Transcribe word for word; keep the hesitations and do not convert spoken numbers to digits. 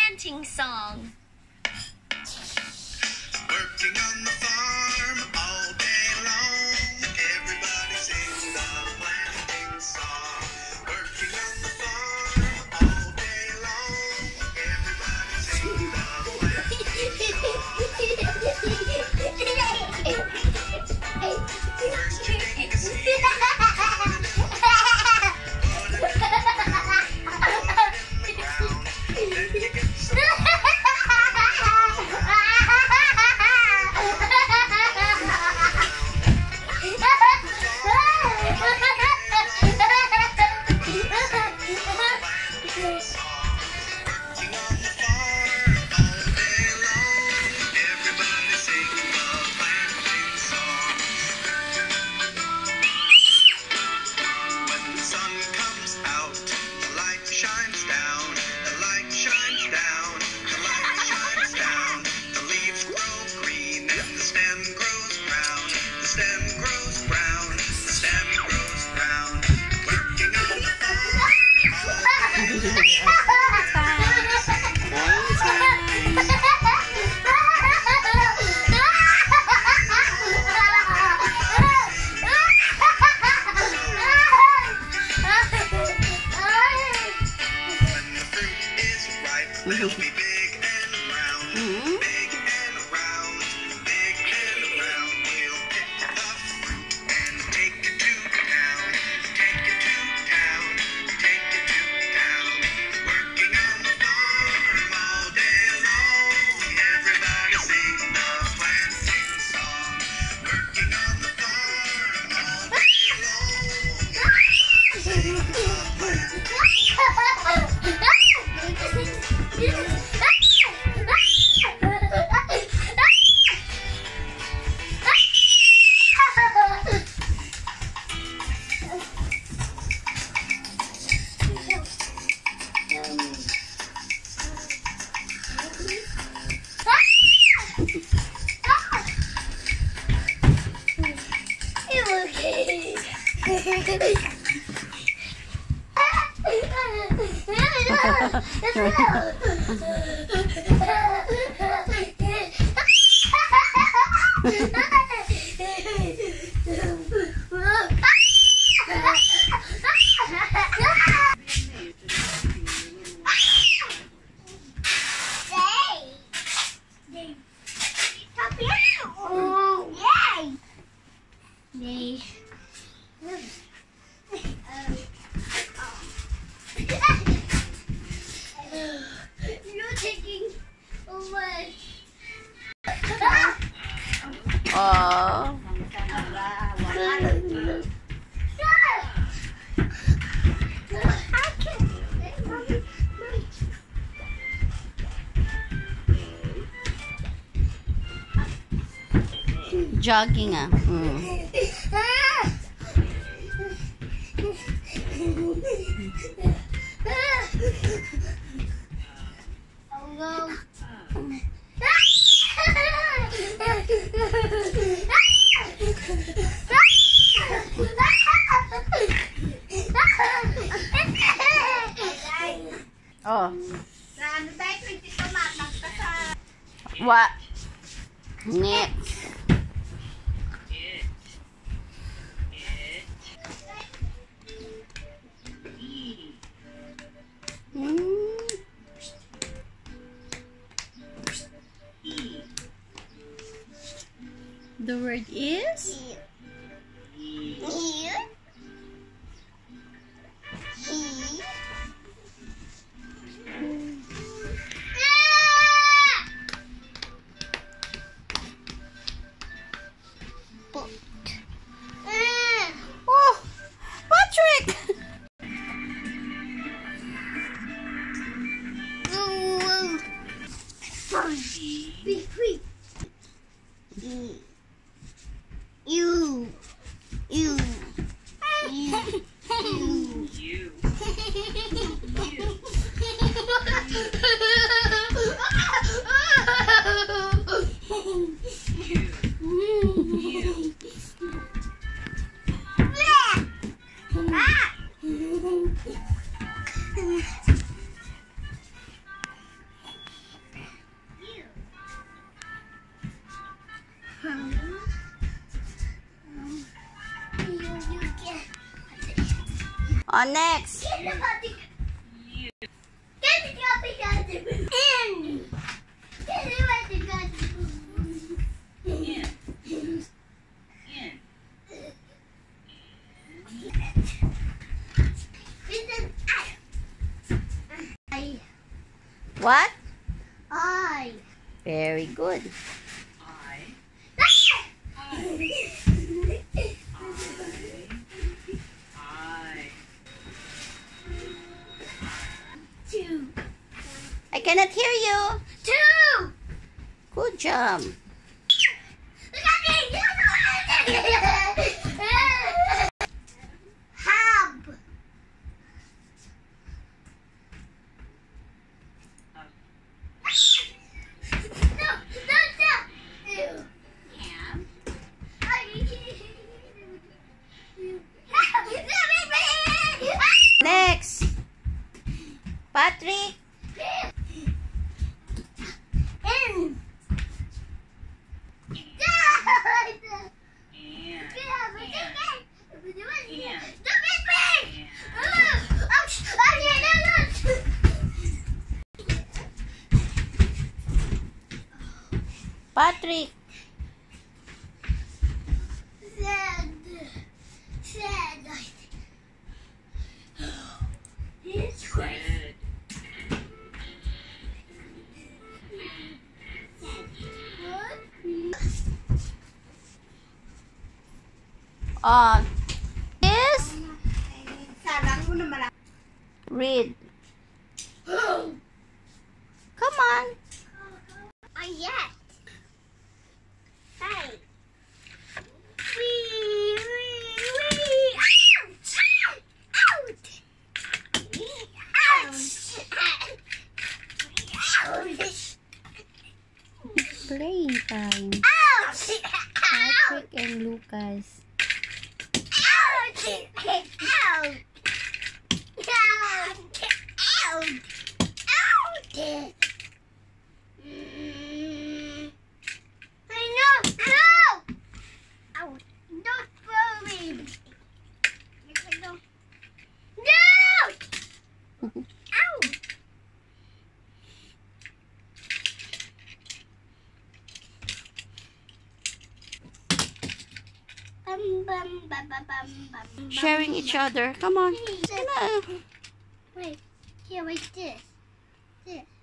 planting song. Working on the farm all day long. Everybody sings the planting song. Working on the farm all day long. Everybody sings the planting song. First you take a seed. We'll be big and round, mm-hmm. Big and round, big and round. We'll pick the fruit and take it to town, take it to town, take it to town. Working on the farm all day long. Everybody sing the planting song. Working on the farm all day long. Everybody sing the planting song. Oh. Jogging ah. Mm. Oh. What? Next. Mm. The word is here. Oh, Patrick! You On next. What? I. Very good. I. I. Two. I cannot hear you. Two. Good job. Hub. No, don't stop. Ew. Ham. Next. Patrick. In. Patrick. Sad. Sad. It's crazy. On. Yes. Salang mo na malaki. Read. Come on. Oh, yes. Hey. Wee, wee, wee. Ouch! Ouch! Ouch! Playing time. Ouch! Patrick and Lucas. Ouch! Ouch! Ouch! Ouch! Ouch! Mm. I know! No! Ouch! Don't throw me! No! Ouch! Bum, bum, bum, bum, bum, bum, Sharing each other. Come on. Wait, Come on. wait, here, wait, this, this.